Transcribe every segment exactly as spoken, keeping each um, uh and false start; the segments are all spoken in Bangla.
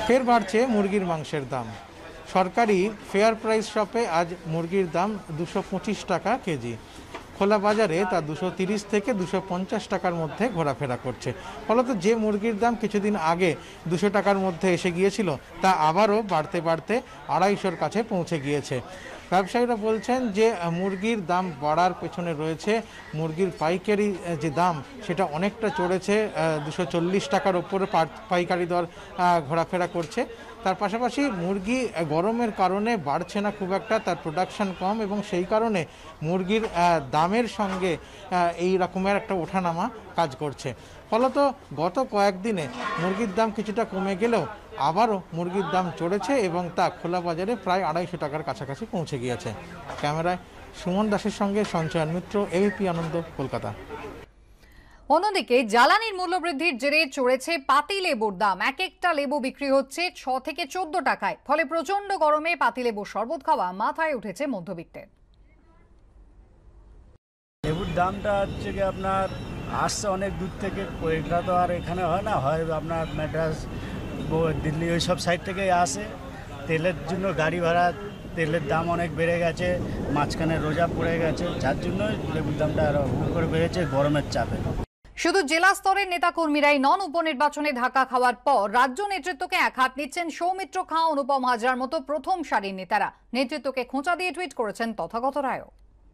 ফের বাড়ছে মুরগির মাংসের দাম। সরকারি ফেয়ার প্রাইস শপে আজ মুরগির দাম দুশো পঁচিশ টাকা কেজি। খোলা বাজারে তা দুশো তিরিশ থেকে দুশো পঞ্চাশ টাকার মধ্যে ঘোরাফেরা করছে। ফলত যে মুরগির দাম কিছুদিন আগে দুশো টাকার মধ্যে এসে গিয়েছিল তা আবারও বাড়তে বাড়তে আড়াইশোর কাছে পৌঁছে গিয়েছে। ব্যবসায়ীরা বলছেন যে মুরগির দাম বাড়ার পেছনে রয়েছে মুরগির পাইকারি যে দাম সেটা অনেকটা চড়েছে, দুশো চল্লিশ টাকার ওপরে পাইকারি দর ঘোরাফেরা করছে। তার পাশাপাশি মুরগি গরমের কারণে বাড়ছে না খুব একটা, তার প্রোডাকশান কম এবং সেই কারণে মুরগির দামের সঙ্গে এই রকমের একটা ওঠানামা কাজ করছে। ফলত গত কয়েকদিনে মুরগির দাম কিছুটা কমে গেলেও আবারও মুরগির দাম চড়েছে এবং তা খোলা বাজারে প্রায় আড়াইশো টাকার কাছাকাছি পৌঁছে গিয়েছে। ক্যামেরায় সুমন দাসের সঙ্গে সঞ্চয়ন মিত্র, এবিপি আনন্দ, কলকাতা। অন্যদিকে জ্বালানির মূল্যবৃদ্ধির জেরে চড়েছে পাতিলেবুর দাম। এক একটা লেবু বিক্রি হচ্ছে ছ থেকে চোদ্দ টাকায়। ফলে প্রচন্ড গরমে পাতিলেবুর শরবত খাওয়া মাথায় উঠেছে মধ্যবিত্তের। লেবুর দামটা হচ্ছে কি আপনার আসছে অনেক দূর থেকে, এটা তো আর এখানে হয় না, হয় আপনার ম্যাড্রাস, দিল্লি ওই সব সাইড থেকেই আসে। তেলের জন্য গাড়ি ভাড়া, তেলের দাম অনেক বেড়ে গেছে, মাঝখানে রোজা পড়ে গেছে, যার জন্য লেবুর দামটা আরো হুড় করে বেড়েছে গরমের চাপে। শুধু জেলা স্তরের নেতাকর্মীরাই নন, উপনির্বাচনে ধাক্কা খাওয়ার পর রাজ্য নেতৃত্বকে এক হাত নিচ্ছেন সৌমিত্র খাঁ, অনুপম হাজরার মতো প্রথম সারির নেতারা। নেতৃত্বকে খোঁচা দিয়ে টুইট করেছেন তথাগত রায়ও।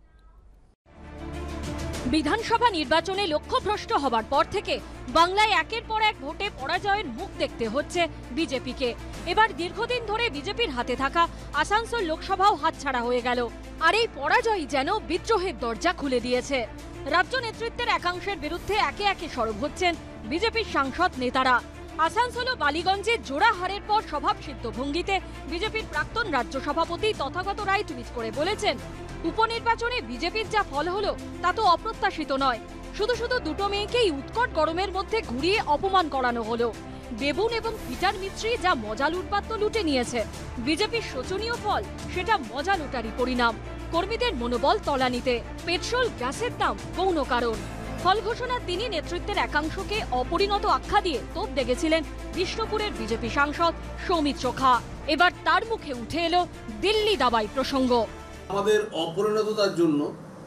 বিধানসভা নির্বাচনে লক্ষ্যভ্রষ্ট হবার পর থেকে বাংলায় একের পর এক ভোটে পরাজয়ের মুখ দেখতে হচ্ছে বিজেপিকে। এবার দীর্ঘদিন ধরে বিজেপির হাতে থাকা আসানসোল লোকসভাও হাতছাড়া হয়ে গেল। আর এই পরাজয়ই যেন বিদ্রোহের দরজা খুলে দিয়েছে। রাজ্য নেতৃত্বের একাংশের বিরুদ্ধে একে একে সরব হচ্ছেন বিজেপির সাংসদ নেতারা। আসানসোল ও বালিগঞ্জে জোড়া হারের পর স্বভাবসিদ্ধ ভঙ্গিতে বিজেপির প্রাক্তন রাজ্য সভাপতি তথাগত রায় টুইট করে বলেছেন, উপনির্বাচনে বিজেপির যা ফল হলো তা তো অপ্রত্যাশিত নয়। শুধু শুধু দুটো মেয়েকেই উৎকট গরমের মধ্যে ঘুরিয়ে অপমান করানো হলো। বেবুন এবং পিটার মিস্ত্রি যা মজা লুটপাট লুটে নিয়েছে। বিজেপির শোচনীয় ফল, সেটা মজা লুটারই পরিণাম। কর্মীদের মনোবল তলানিতে। পেট্রোল গ্যাসের দাম গৌণ কারণ। ফল ঘোষণার দিনই নেতৃত্বের একাংশকে অপরিণত আখ্যা দিয়ে তোপ দেখেছিলেন বিষ্ণুপুরের বিজেপি সাংসদ সৌমিত্র খাঁ। এবার তার মুখে উঠে এলো দিল্লি দাবাই প্রসঙ্গ। আমাদের অপরিণততার জন্য,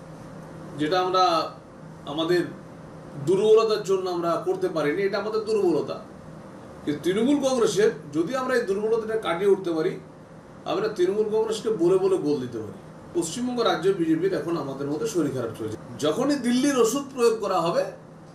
যেটা আমরা আমাদের দুর্বলতার জন্য আমরা করতে পারিনি, এটা আমাদের দুর্বলতা। কিন্তু তৃণমূল কংগ্রেসের যদি আমরা এই দুর্বলতাটা কাটিয়ে উঠতে পারি, আমরা তৃণমূল কংগ্রেসকে বলে বলে গোল দিতে পারি। পশ্চিমবঙ্গ রাজ্য বিজেপির এখন আমাদের মধ্যে শরীর খারাপ চলছে। যখনই দিল্লির ওষুধ প্রয়োগ করা হবে,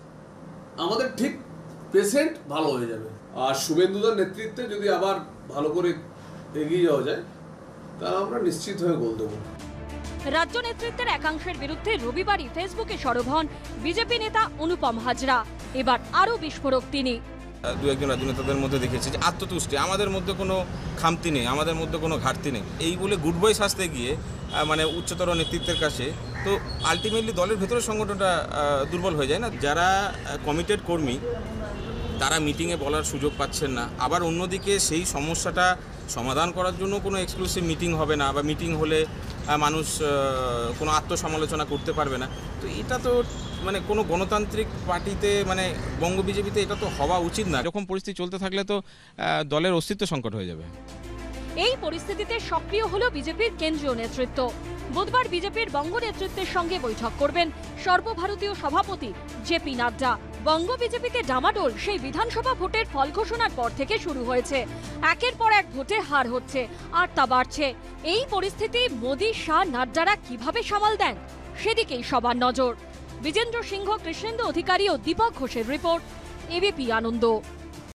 আমাদের ঠিক পেশেন্ট ভালো হয়ে যাবে। আর শুভেন্দুদার নেতৃত্বে যদি আবার ভালো করে এগিয়ে যাওয়া যায়, তাহলে আমরা নিশ্চিত হয়ে গোল দেবো। রাজ্য নেতৃত্বের একাংশের বিরুদ্ধে রবিবারই ফেসবুকে সরব হন বিজেপি নেতা অনুপম হাজরা। এবার আরো বিস্ফোরক তিনি। দু একজন রাজনেতাদের মধ্যে দেখেছি যে আত্মতুষ্টি, আমাদের মধ্যে কোনো খামতি নেই, আমাদের মধ্যে কোনো ঘাটতি নেই, এই বলে গুড বয় সাজতে গিয়ে মানে উচ্চতর নেতৃত্বের কাছে তো আলটিমেটলি দলের ভেতরে সংগঠনটা দুর্বল হয়ে যায় না। যারা কমিটেড কর্মী তারা মিটিংয়ে বলার সুযোগ পাচ্ছেন না। আবার অন্যদিকে সেই সমস্যাটা সমাধান করার জন্য কোনো এক্সক্লুসিভ মিটিং হবে না, বা মিটিং হলে মানুষ কোনো আত্মসমালোচনা করতে পারবে না। তো এটা তো মানে কোনো গণতান্ত্রিক পার্টিতে, মানে বঙ্গ বিজেপিতে এটা তো হওয়া উচিত না। এরকম পরিস্থিতি চলতে থাকলে তো দলের অস্তিত্ব সংকট হয়ে যাবে। এই পরিস্থিতিতে সক্রিয় হলো বিজেপির কেন্দ্রীয় নেতৃত্ব। বুধবার বিজেপির বঙ্গ নেতৃত্বের সঙ্গে বৈঠক করবেন সর্বভারতীয় সভাপতি জেপি নাড্ডা। বঙ্গ বিজেপিতে ডামাডোল সেই বিধানসভা ভোটের ফল ঘোষণার পর থেকে শুরু হয়েছে। একের পর এক ভোটে হার হচ্ছে আর তা বাড়ছে। এই পরিস্থিতি মোদী, শাহ, নাড্ডারা কিভাবে সামাল দেন, সেদিকেই সবার নজর। বিজেন্দ্র সিংহ, কৃষ্ণেন্দু অধিকারী ও দীপক ঘোষের রিপোর্ট, এবিপি আনন্দ।